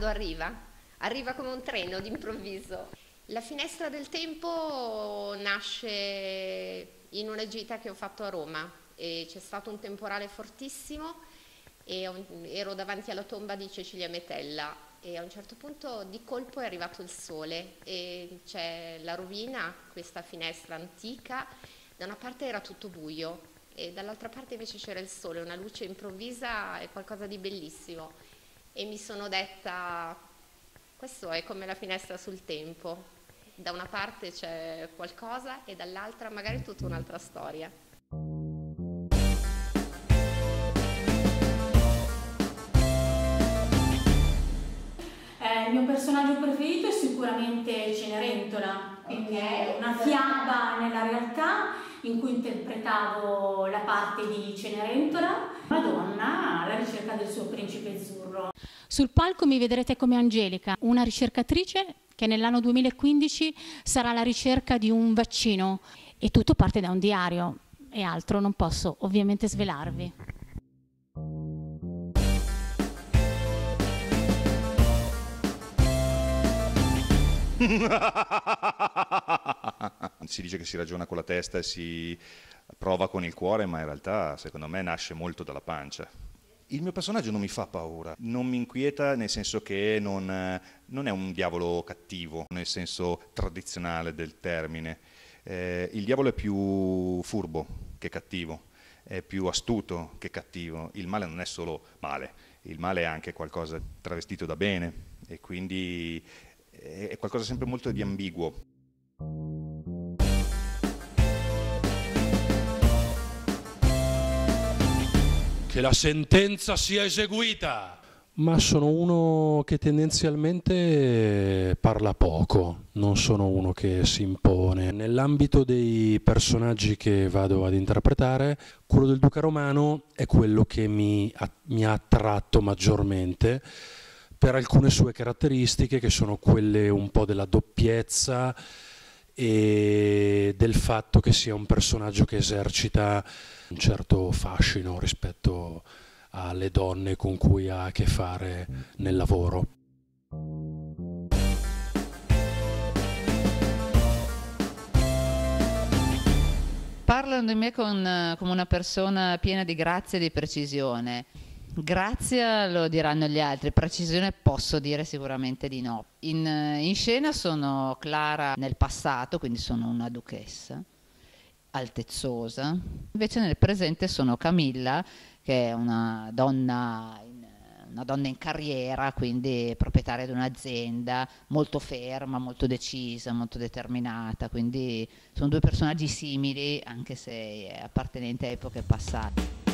quando arriva come un treno d'improvviso. La finestra del tempo nasce in una gita che ho fatto a Roma e c'è stato un temporale fortissimo e ero davanti alla tomba di Cecilia Metella e a un certo punto di colpo è arrivato il sole e c'è la rovina, questa finestra antica, da una parte era tutto buio e dall'altra parte invece c'era il sole, una luce improvvisa e qualcosa di bellissimo e mi sono detta questo è come la finestra sul tempo, da una parte c'è qualcosa e dall'altra magari tutta un'altra storia. Il mio personaggio preferito è sicuramente Cenerentola, quindi è una fiaba nella realtà in cui interpretavo la parte di Cenerentola, una donna alla ricerca del suo principe azzurro. Sul palco mi vedrete come Angelica, una ricercatrice che nell'anno 2015 sarà alla ricerca di un vaccino e tutto parte da un diario e altro non posso ovviamente svelarvi. Si dice che si ragiona con la testa e si prova con il cuore, ma in realtà secondo me nasce molto dalla pancia. Il mio personaggio non mi fa paura, non mi inquieta nel senso che non è un diavolo cattivo, nel senso tradizionale del termine. Il diavolo è più furbo che cattivo, è più astuto che cattivo. Il male non è solo male, il male è anche qualcosa travestito da bene e quindi è qualcosa sempre molto di ambiguo. Che la sentenza sia eseguita. Ma sono uno che tendenzialmente parla poco, non sono uno che si impone. Nell'ambito dei personaggi che vado ad interpretare, quello del Duca Romano è quello che mi ha attratto maggiormente per alcune sue caratteristiche che sono quelle un po' della doppiezza e del fatto che sia un personaggio che esercita un certo fascino rispetto alle donne con cui ha a che fare nel lavoro. Parlano di me come una persona piena di grazia e di precisione. Grazia lo diranno gli altri, precisione posso dire sicuramente di no. In scena sono Clara nel passato, quindi sono una duchessa, altezzosa. Invece nel presente sono Camilla, che è una donna in carriera, quindi proprietaria di un'azienda, molto ferma, molto decisa, molto determinata. Quindi sono due personaggi simili, anche se appartenenti a epoche passate.